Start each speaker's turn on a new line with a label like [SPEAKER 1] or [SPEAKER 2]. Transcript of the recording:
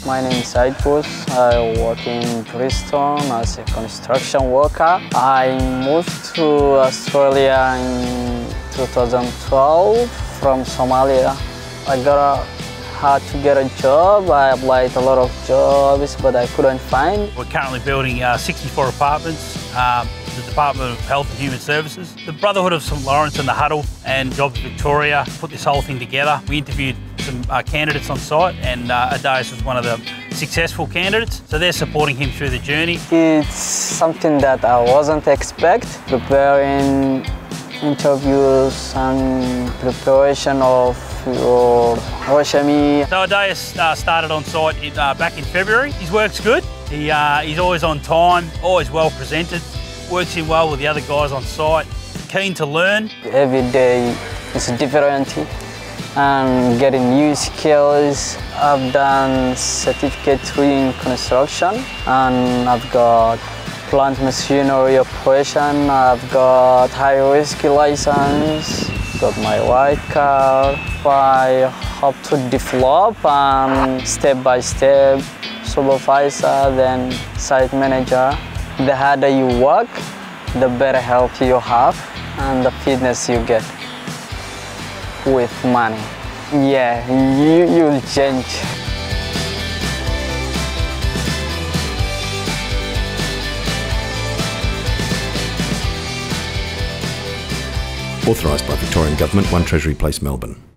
[SPEAKER 1] My name is Said Bus. I work in Bristol as a construction worker. I moved to Australia in 2012 from Somalia. Had to get a job. I applied a lot of jobs, but I couldn't find.
[SPEAKER 2] We're currently building 64 apartments, the Department of Health and Human Services. The Brotherhood of St Lawrence and the Huddle and Jobs Victoria put this whole thing together. We interviewed some candidates on site, and Adaius was one of the successful candidates, so they're supporting him through the journey.
[SPEAKER 1] It's something that I wasn't expect, preparing interviews and preparation of your resume.
[SPEAKER 2] So Adaius started on site back in February. His work's good. He's always on time, always well presented, works in well with the other guys on site, keen to learn.
[SPEAKER 1] Every day is different and getting new skills. I've done Certificate 3 in construction, and I've got plant machinery operation. I've got high-risk license, got my white card. I hope to develop and step-by-step supervisor, then site manager. The harder you work, the better health you have and the fitness you get with money. Yeah, you'll change.
[SPEAKER 3] Authorised by Victorian Government, 1 Treasury Place, Melbourne.